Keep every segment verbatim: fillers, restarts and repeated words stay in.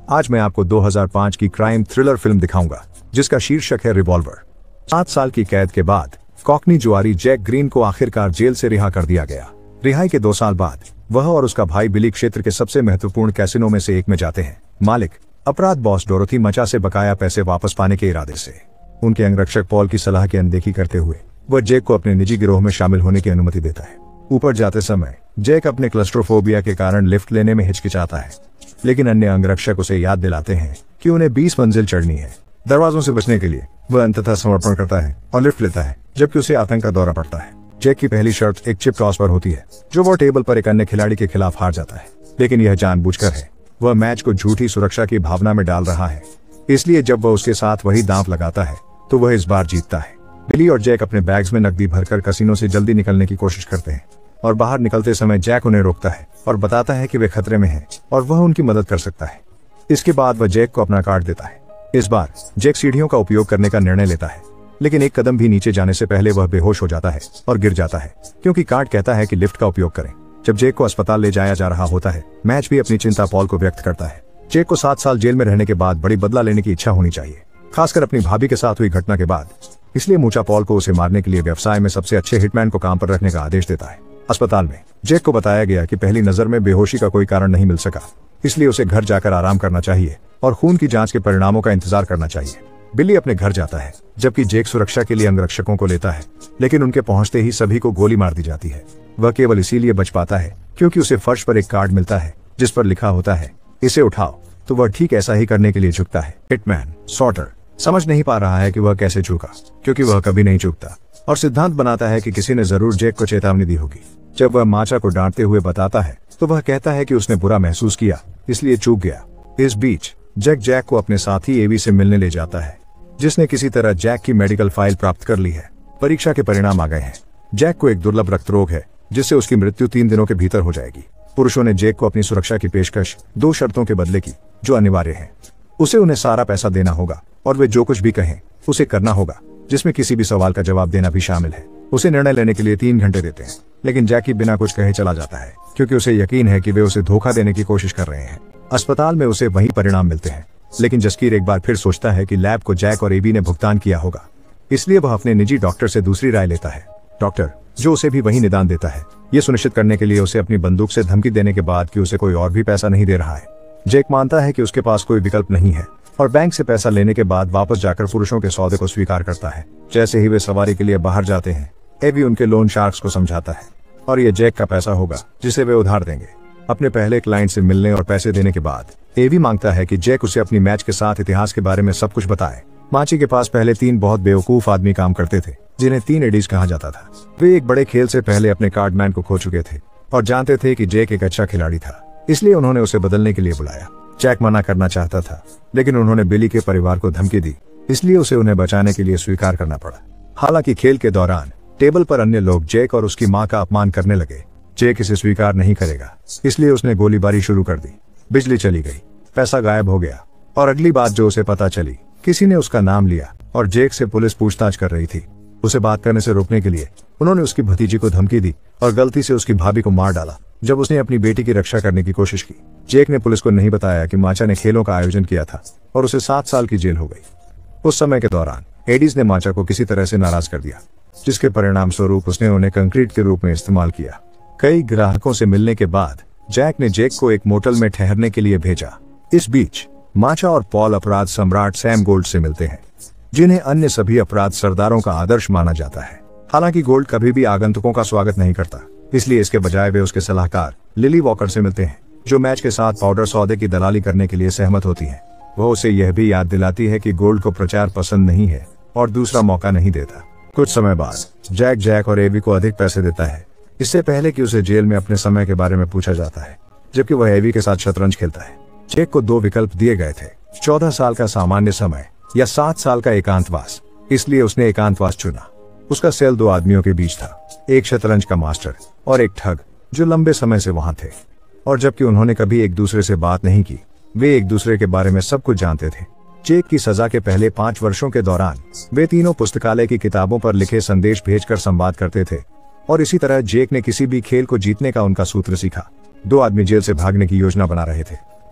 आज मैं आपको दो हज़ार पाँच की क्राइम थ्रिलर फिल्म दिखाऊंगा जिसका शीर्षक है रिवॉल्वर। सात साल की कैद के बाद कॉकनी जुआरी जैक ग्रीन को आखिरकार जेल से रिहा कर दिया गया। रिहाई के दो साल बाद वह और उसका भाई बिली क्षेत्र के सबसे महत्वपूर्ण कैसिनो में से एक में जाते हैं। मालिक अपराध बॉस डोरोथी मचा से बकाया पैसे वापस पाने के इरादे से उनके अंगरक्षक पॉल की सलाह की अनदेखी करते हुए वह जैक को अपने निजी गिरोह में शामिल होने की अनुमति देता है। ऊपर जाते समय जैक अपने क्लस्ट्रोफोबिया के कारण लिफ्ट लेने में हिचकिचाता है, लेकिन अन्य अंगरक्षक उसे याद दिलाते हैं कि उन्हें बीस मंजिल चढ़नी है। दरवाजों से बचने के लिए वह अंततः समर्पण करता है और लिफ्ट लेता है, जबकि उसे आतंक का दौरा पड़ता है। जैक की पहली शर्त एक चिप टॉस पर होती है, जो वो टेबल पर एक अन्य खिलाड़ी के खिलाफ हार जाता है, लेकिन यह जानबूझकर है। वह मैच को झूठी सुरक्षा की भावना में डाल रहा है, इसलिए जब वह उसके साथ वही दांव लगाता है तो वह इस बार जीतता है। बिली और जैक अपने बैग्स में नकदी भरकर कसिनो से जल्दी निकलने की कोशिश करते हैं और बाहर निकलते समय जैक उन्हें रोकता है और बताता है कि वे खतरे में हैं और वह उनकी मदद कर सकता है। इसके बाद वह जैक को अपना कार्ड देता है। इस बार जैक सीढ़ियों का उपयोग करने का निर्णय लेता है, लेकिन एक कदम भी नीचे जाने से पहले वह बेहोश हो जाता है और गिर जाता है, क्योंकि कार्ड कहता है कि लिफ्ट का उपयोग करें। जब जैक को अस्पताल ले जाया जा रहा होता है, मैच भी अपनी चिंता पॉल को व्यक्त करता है। जैक को सात साल जेल में रहने के बाद बड़ी बदला लेने की इच्छा होनी चाहिए, खासकर अपनी भाभी के साथ हुई घटना के बाद। इसलिए मूचा पॉल को उसे मारने के लिए व्यवसाय में सबसे अच्छे हिटमैन को काम पर रखने का आदेश देता है। अस्पताल में जैक को बताया गया कि पहली नजर में बेहोशी का कोई कारण नहीं मिल सका, इसलिए उसे घर जाकर आराम करना चाहिए और खून की जांच के परिणामों का इंतजार करना चाहिए। बिली अपने घर जाता है, जबकि जैक सुरक्षा के लिए अंगरक्षकों को लेता है, लेकिन उनके पहुंचते ही सभी को गोली मार दी जाती है। वह केवल इसीलिए बच पाता है क्योंकि उसे फर्श पर एक कार्ड मिलता है जिस पर लिखा होता है, इसे उठाओ। तो वह ठीक ऐसा ही करने के लिए झुकता है। हिटमैन सॉर्टर समझ नहीं पा रहा है कि वह कैसे झुका, क्योंकि वह कभी नहीं झुकता, और सिद्धांत बनाता है कि किसी ने जरूर जैक को चेतावनी दी होगी। जब वह माचा को डांटते हुए बताता है तो वह कहता है कि उसने बुरा महसूस किया, इसलिए चूक गया। इस बीच जैक जैक को अपने साथी एवी से मिलने ले जाता है, जिसने किसी तरह जैक की मेडिकल फाइल प्राप्त कर ली है। परीक्षा के परिणाम आ गए हैं। जैक को एक दुर्लभ रक्त रोग है, जिससे उसकी मृत्यु तीन दिनों के भीतर हो जाएगी। पुरुषों ने जैक को अपनी सुरक्षा की पेशकश दो शर्तों के बदले की, जो अनिवार्य है। उसे उन्हें सारा पैसा देना होगा और वे जो कुछ भी कहें उसे करना होगा, जिसमें किसी भी सवाल का जवाब देना भी शामिल है। उसे निर्णय लेने के लिए तीन घंटे देते हैं, लेकिन जैकी बिना कुछ कहे चला जाता है, क्योंकि उसे यकीन है कि वे उसे धोखा देने की कोशिश कर रहे हैं। अस्पताल में उसे वही परिणाम मिलते हैं, लेकिन जसकीर एक बार फिर सोचता है कि लैब को जैक और एबी ने भुगतान किया होगा, इसलिए वह अपने निजी डॉक्टर से दूसरी राय लेता है। डॉक्टर जो उसे भी वही निदान देता है, ये सुनिश्चित करने के लिए उसे अपनी बंदूक से धमकी देने के बाद कि उसे कोई और भी पैसा नहीं दे रहा है। जैक मानता है कि उसके पास कोई विकल्प नहीं है और बैंक से पैसा लेने के बाद वापस जाकर पुरुषों के सौदे को स्वीकार करता है। जैसे ही वे सवारी के लिए बाहर जाते हैं, एवी उनके लोन शार्क्स को समझाता है और ये जैक का पैसा होगा जिसे वे उधार देंगे। अपने पहले क्लाइंट से मिलने और पैसे देने के बाद एवी मांगता है कि जैक उसे अपनी मैच के साथ इतिहास के बारे में सब कुछ बताए। माची के पास पहले तीन बहुत बेवकूफ आदमी काम करते थे, जिन्हें तीन एडीज कहा जाता था। वे एक बड़े खेल से पहले अपने कार्डमैन को खो चुके थे और जानते थे कि जैक एक अच्छा खिलाड़ी था, इसलिए उन्होंने उसे बदलने के लिए बुलाया। जैक मना करना चाहता था, लेकिन उन्होंने बिली के परिवार को धमकी दी, इसलिए उसे उन्हें बचाने के लिए स्वीकार करना पड़ा। हालांकि खेल के दौरान टेबल पर अन्य लोग जैक और उसकी मां का अपमान करने लगे। जैक इसे स्वीकार नहीं करेगा, इसलिए उसने गोलीबारी शुरू कर दी। बिजली चली गई, पैसा गायब हो गया, और अगली बात जो उसे पता चली, किसी ने उसका नाम लिया और जैक से पुलिस पूछताछ कर रही थी। उसे बात करने से रोकने के लिए उन्होंने उसकी भतीजी को धमकी दी और गलती से उसकी भाभी को मार डाला जब उसने अपनी बेटी की रक्षा करने की कोशिश की। जैक ने पुलिस को नहीं बताया कि माचा ने खेलों का आयोजन किया था और उसे सात साल की जेल हो गई। उस समय के दौरान एडीज ने माचा को किसी तरह से नाराज कर दिया, जिसके परिणाम स्वरूप उसने उन्हें कंक्रीट के रूप में इस्तेमाल किया। कई ग्राहकों से मिलने के बाद जैक ने जैक को एक मोटल में ठहरने के लिए भेजा। इस बीच माचा और पॉल अपराध सम्राट सैम गोल्ड से मिलते हैं, जिन्हें अन्य सभी अपराध सरदारों का आदर्श माना जाता है। हालांकि गोल्ड कभी भी आगंतुकों का स्वागत नहीं करता, इसलिए इसके बजाय वे उसके सलाहकार लिली वॉकर से मिलते हैं, जो मैच के साथ पाउडर सौदे की दलाली करने के लिए सहमत होती है। वह उसे यह भी याद दिलाती है कि गोल्ड को प्रचार पसंद नहीं है और दूसरा मौका नहीं देता। कुछ समय बाद जैक जैक और एवी को अधिक पैसे देता है, इससे पहले कि उसे जेल में अपने समय के बारे में पूछा जाता है, जबकि वह एवी के साथ शतरंज खेलता है। जैक को दो विकल्प दिए गए थे, चौदह साल का सामान्य समय या सात साल का एकांतवास, इसलिए उसने एकांतवास चुना। उसका सेल दो आदमियों के बीच था, एक शतरंज का मास्टर और एक ठग जो लंबे समय से वहां थे, और जबकि उन्होंने कभी एक दूसरे से बात नहीं की, वे एक दूसरे के बारे में सब कुछ जानते थे। जैक की सजा के पहले पांच वर्षों के दौरान वे तीनों पुस्तकालय की किताबों पर लिखे संदेश भेजकर संवाद करते थे, और इसी तरह जैक ने किसी भी खेल को जीतने का उनका सूत्र सीखा। दो आदमी जेल से भागने की योजना बना रहे थे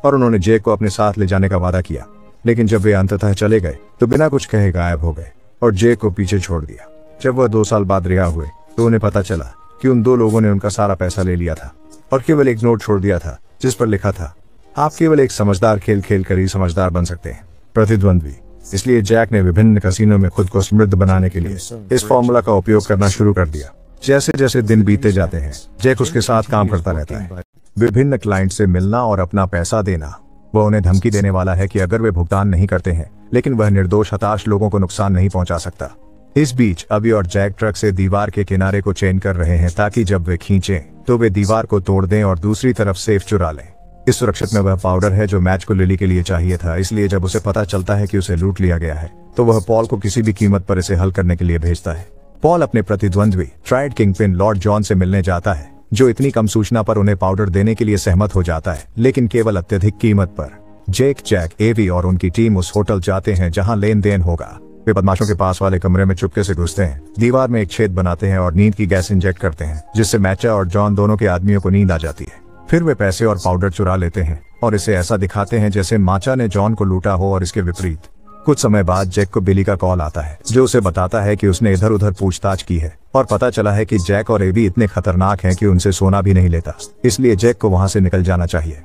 और उन्होंने जैक को अपने साथ ले जाने का वादा किया। लेकिन जब वे अंततः चले गए तो बिना कुछ कहे गायब हो गए और जैक को पीछे छोड़ दिया। जब वह दो साल बाद रिहा हुए तो उन्हें पता चला कि उन दो लोगों ने उनका सारा पैसा ले लिया था और केवल एक नोट छोड़ दिया था जिस पर लिखा था, आप केवल एक समझदार खेल खेल कर ही समझदार बन सकते हैं, प्रतिद्वंद्वी। इसलिए जैक ने विभिन्न कैसीनो में खुद को समृद्ध बनाने के लिए इस फॉर्मूला का उपयोग करना शुरू कर दिया। जैसे जैसे दिन बीतते जाते हैं जैक उसके साथ काम करता रहता है, विभिन्न क्लाइंट से मिलना और अपना पैसा देना। वह उन्हें धमकी देने वाला है कि अगर वे भुगतान नहीं करते हैं, लेकिन वह निर्दोष हताश लोगों को नुकसान नहीं पहुंचा सकता। इस बीच अभी और जैक ट्रक से दीवार के किनारे को चेन कर रहे हैं ताकि जब वे खींचें तो वे दीवार को तोड़ दें और दूसरी तरफ सेफ चुरा लें। इस सुरक्षित में वह पाउडर है जो मैच को लिली के लिए चाहिए था। इसलिए जब उसे पता चलता है कि उसे लूट लिया गया है तो वह पॉल को किसी भी कीमत पर इसे हल करने के लिए भेजता है। पॉल अपने प्रतिद्वंद्वी ट्राइड किंगपिन लॉर्ड जॉन से मिलने जाता है, जो इतनी कम सूचना पर उन्हें पाउडर देने के लिए सहमत हो जाता है, लेकिन केवल अत्यधिक कीमत पर। जेक, जैक, एवी और उनकी टीम उस होटल जाते हैं जहां लेन देन होगा। वे बदमाशों के पास वाले कमरे में चुपके से घुसते हैं, दीवार में एक छेद बनाते हैं और नींद की गैस इंजेक्ट करते हैं, जिससे मैचा और जॉन दोनों के आदमियों को नींद आ जाती है। फिर वे पैसे और पाउडर चुरा लेते हैं और इसे ऐसा दिखाते हैं जैसे माचा ने जॉन को लूटा हो और इसके विपरीत। कुछ समय बाद जैक को बिली का कॉल आता है, जो उसे बताता है कि उसने इधर उधर पूछताछ की है और पता चला है कि जैक और एवी इतने खतरनाक हैं कि उनसे सोना भी नहीं लेता। इसलिए जैक को वहां से निकल जाना चाहिए।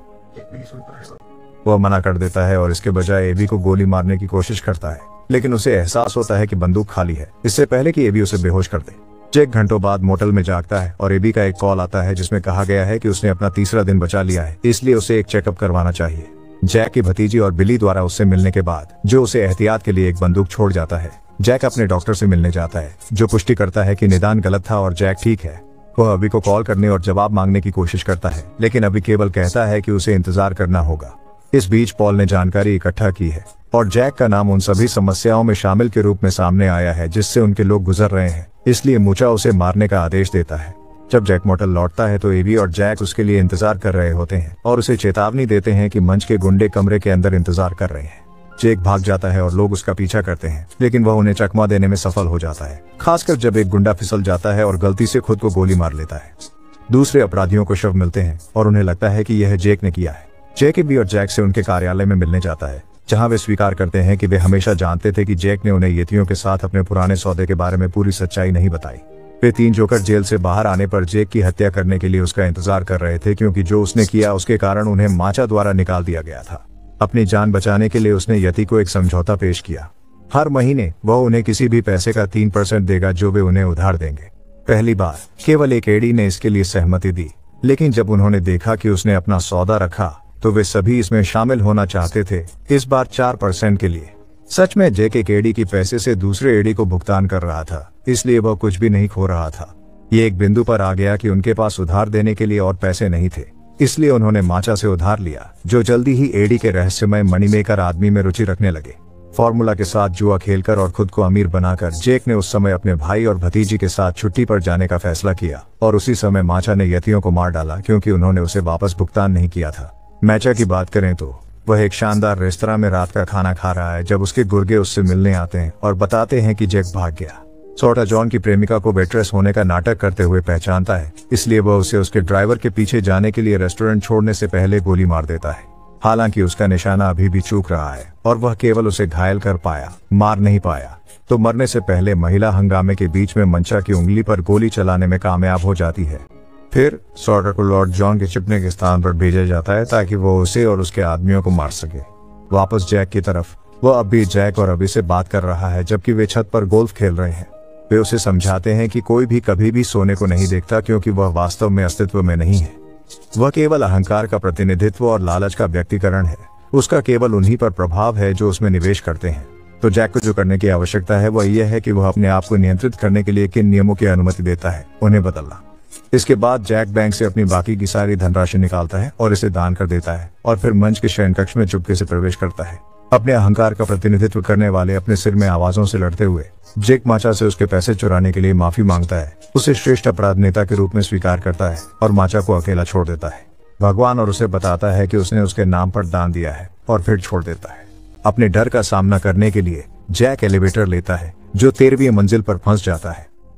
वह मना कर देता है और इसके बजाय एवी को गोली मारने की कोशिश करता है, लेकिन उसे एहसास होता है कि बंदूक खाली है, इससे पहले कि एवी उसे बेहोश कर दे। जैक घंटों बाद मोटल में जागता है और एवी का एक कॉल आता है जिसमें कहा गया है कि उसने अपना तीसरा दिन बचा लिया है, इसलिए उसे एक चेकअप करवाना चाहिए। जैक की भतीजी और बिली द्वारा उससे मिलने के बाद, जो उसे एहतियात के लिए एक बंदूक छोड़ जाता है, जैक अपने डॉक्टर से मिलने जाता है, जो पुष्टि करता है कि निदान गलत था और जैक ठीक है। वह अभी को कॉल करने और जवाब मांगने की कोशिश करता है, लेकिन अभी केवल कहता है कि उसे इंतजार करना होगा। इस बीच पॉल ने जानकारी इकट्ठा की है और जैक का नाम उन सभी समस्याओं में शामिल के रूप में सामने आया है जिससे उनके लोग गुजर रहे हैं, इसलिए मूचा उसे मारने का आदेश देता है। जब जैक मोटल लौटता है तो एवी और जैक उसके लिए इंतजार कर रहे होते हैं और उसे चेतावनी देते हैं कि मंच के गुंडे कमरे के अंदर इंतजार कर रहे हैं। जैक भाग जाता है और लोग उसका पीछा करते हैं, लेकिन वह उन्हें चकमा देने में सफल हो जाता है, खासकर जब एक गुंडा फिसल जाता है और गलती से खुद को गोली मार लेता है। दूसरे अपराधियों को शव मिलते हैं और उन्हें लगता है कि यह जैक ने किया है। जैक एवी और जैक से उनके कार्यालय में मिलने जाता है, जहां वे स्वीकार करते हैं कि वे हमेशा जानते थे कि जैक ने उन्हें येतियों के साथ अपने पुराने सौदे के बारे में पूरी सच्चाई नहीं बताई। वे तीन जोकर जेल से बाहर आने पर जैक की हत्या करने के लिए उसका इंतजार कर रहे थे, क्योंकि जो उसने किया उसके कारण उन्हें माचा द्वारा निकाल दिया गया था। अपनी जान बचाने के लिए उसने यति को एक समझौता पेश किया। हर महीने वह उन्हें किसी भी पैसे का तीन परसेंट देगा जो वे उन्हें उधार देंगे। पहली बार केवल एक एडी ने इसके लिए सहमति दी, लेकिन जब उन्होंने देखा कि उसने अपना सौदा रखा तो वे सभी इसमें शामिल होना चाहते थे, इस बार चार परसेंट के लिए। सच में जैक एक एडी की पैसे से दूसरे एडी को भुगतान कर रहा था, इसलिए वह कुछ भी नहीं खो रहा था। ये एक बिंदु पर आ गया कि उनके पास उधार देने के लिए और पैसे नहीं थे, इसलिए उन्होंने माचा से उधार लिया, जो जल्दी ही एडी के रहस्यमय मनीमेकर आदमी में रुचि रखने लगे। फॉर्मूला के साथ जुआ खेलकर और खुद को अमीर बनाकर जैक ने उस समय अपने भाई और भतीजी के साथ छुट्टी पर जाने का फैसला किया और उसी समय माचा ने यतियों को मार डाला क्योंकि उन्होंने उसे वापस भुगतान नहीं किया था। मैचा की बात करें तो वह एक शानदार रेस्तरां में रात का खाना खा रहा है जब उसके गुर्गे उससे मिलने आते हैं और बताते हैं कि जैक भाग गया। सोटा जॉन की प्रेमिका को वेट्रेस होने का नाटक करते हुए पहचानता है, इसलिए वह उसे उसके ड्राइवर के पीछे जाने के लिए रेस्टोरेंट छोड़ने से पहले गोली मार देता है। हालांकि उसका निशाना अभी भी चूक रहा है और वह केवल उसे घायल कर पाया, मार नहीं पाया, तो मरने से पहले महिला हंगामे के बीच में मंचा की उंगली पर गोली चलाने में कामयाब हो जाती है। फिर सॉर्टर को लॉर्ड जॉन के छिपने के स्थान पर भेजा जाता है ताकि वो उसे और उसके आदमियों को मार सके। वापस जैक की तरफ, वह अब भी जैक और अभी से बात कर रहा है जबकि वे छत पर गोल्फ खेल रहे हैं। वे उसे समझाते हैं कि कोई भी कभी भी सोने को नहीं देखता क्योंकि वह वास्तव में अस्तित्व में नहीं है। वह केवल अहंकार का प्रतिनिधित्व और लालच का व्यक्तिकरण है। उसका केवल उन्हीं पर प्रभाव है जो उसमें निवेश करते हैं। तो जैक को जो करने की आवश्यकता है वह यह है कि वह अपने आप को नियंत्रित करने के लिए किन नियमों की अनुमति देता है, उन्हें बदलना। इसके बाद जैक बैंक से अपनी बाकी की सारी धनराशि निकालता है और इसे दान कर देता है और फिर मंच के शयन कक्ष में चुपके से प्रवेश करता है। अपने अहंकार का प्रतिनिधित्व करने वाले अपने सिर में आवाजों से लड़ते हुए जैक माचा से उसके पैसे चुराने के लिए माफी मांगता है, उसे श्रेष्ठ अपराध नेता के रूप में स्वीकार करता है और माचा को अकेला छोड़ देता है। भगवान और उसे बताता है कि उसने उसके नाम पर दान दिया है और फिर छोड़ देता है। अपने डर का सामना करने के लिए जैक एलिवेटर लेता है जो तेरहवीं मंजिल पर फंस जाता है।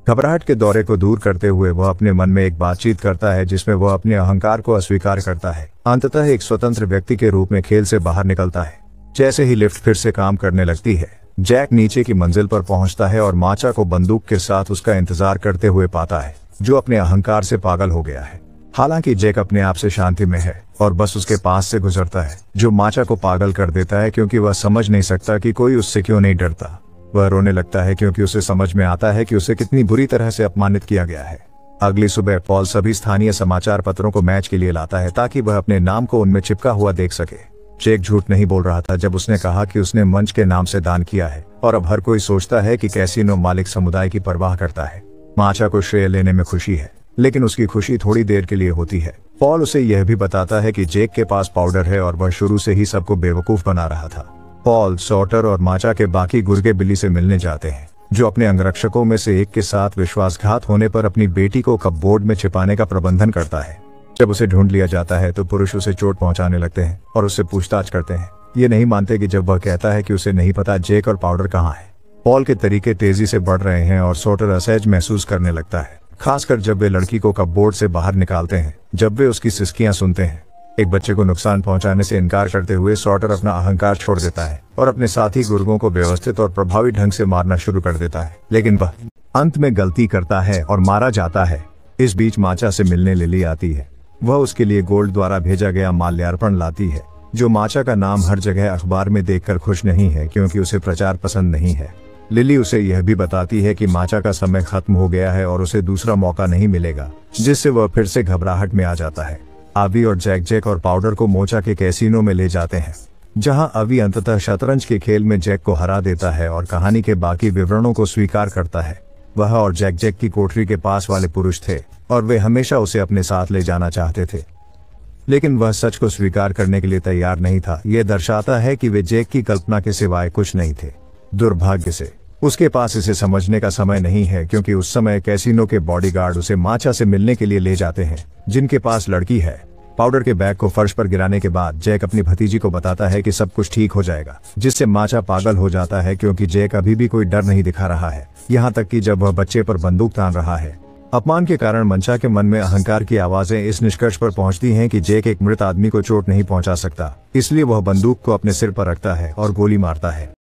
घबराहट के दौरे को दूर करते हुए वह अपने मन में एक बातचीत करता है जिसमें वह अपने अहंकार को अस्वीकार करता है। अंततः एक स्वतंत्र व्यक्ति के रूप में खेल से बाहर निकलता है। जैसे ही लिफ्ट फिर से काम करने लगती है, जैक नीचे की मंजिल पर पहुंचता है और माचा को बंदूक के साथ उसका इंतजार करते हुए पाता है, जो अपने अहंकार से पागल हो गया है। हालांकि जैक अपने आप से शांति में है और बस उसके पास से गुजरता है, जो माचा को पागल कर देता है क्योंकि वह समझ नहीं सकता कि कोई उससे क्यों नहीं डरता। वह रोने लगता है क्योंकि उसे समझ में आता है कि उसे कितनी बुरी तरह से अपमानित किया गया है। अगली सुबह पॉल सभी स्थानीय समाचार पत्रों को मैच के लिए लाता है ताकि वह अपने नाम को उनमें चिपका हुआ देख सके। जैक झूठ नहीं बोल रहा था जब उसने कहा कि उसने मंच के नाम से दान किया है, और अब हर कोई सोचता है कि कैसीनो मालिक समुदाय की परवाह करता है। माचा को श्रेय लेने में खुशी है, लेकिन उसकी खुशी थोड़ी देर के लिए होती है। पॉल उसे यह भी बताता है कि जैक के पास पाउडर है और वह शुरू से ही सबको बेवकूफ बना रहा था। पॉल सॉटर और माचा के बाकी गुर्गे बिल्ली से मिलने जाते हैं, जो अपने अंगरक्षकों में से एक के साथ विश्वासघात होने पर अपनी बेटी को कपबोर्ड में छिपाने का प्रबंधन करता है। जब उसे ढूंढ लिया जाता है तो पुरुष उसे चोट पहुंचाने लगते हैं और उससे पूछताछ करते हैं। ये नहीं मानते कि जब वह कहता है कि उसे नहीं पता जैक और पाउडर कहाँ है। पॉल के तरीके तेजी से बढ़ रहे हैं और सॉटर असहज महसूस करने लगता है, खासकर जब वे लड़की को कपबोर्ड से बाहर निकालते हैं। जब वे उसकी सिसकियां सुनते हैं, एक बच्चे को नुकसान पहुंचाने से इनकार करते हुए सॉटर अपना अहंकार छोड़ देता है और अपने साथी गुर्गों को व्यवस्थित और प्रभावी ढंग से मारना शुरू कर देता है, लेकिन वह अंत में गलती करता है और मारा जाता है। इस बीच माचा से मिलने लिली आती है। वह उसके लिए गोल्ड द्वारा भेजा गया माल्यार्पण लाती है, जो माचा का नाम हर जगह अखबार में देखकर खुश नहीं है क्योंकि उसे प्रचार पसंद नहीं है। लिली उसे यह भी बताती है कि माचा का समय खत्म हो गया है और उसे दूसरा मौका नहीं मिलेगा, जिससे वह फिर से घबराहट में आ जाता है। अवी और जैक जैक और पाउडर को मोचा के कैसीनो में ले जाते हैं, जहां अवी अंततः शतरंज के खेल में जैक को हरा देता है और कहानी के बाकी विवरणों को स्वीकार करता है। वह और जैक जैक की कोठरी के पास वाले पुरुष थे और वे हमेशा उसे अपने साथ ले जाना चाहते थे, लेकिन वह सच को स्वीकार करने के लिए तैयार नहीं था। यह दर्शाता है कि वे जैक की कल्पना के सिवाय कुछ नहीं थे। दुर्भाग्य से उसके पास इसे समझने का समय नहीं है, क्योंकि उस समय कैसीनो के बॉडीगार्ड उसे माचा से मिलने के लिए ले जाते हैं, जिनके पास लड़की है। पाउडर के बैग को फर्श पर गिराने के बाद जैक अपनी भतीजी को बताता है कि सब कुछ ठीक हो जाएगा, जिससे माचा पागल हो जाता है क्योंकि जैक अभी भी कोई डर नहीं दिखा रहा है, यहाँ तक कि जब वह बच्चे पर बंदूक तान रहा है। अपमान के कारण मंचा के मन में अहंकार की आवाजें इस निष्कर्ष पर पहुंचती हैं कि जैक एक मृत आदमी को चोट नहीं पहुंचा सकता, इसलिए वह बंदूक को अपने सिर पर रखता है और गोली मारता है।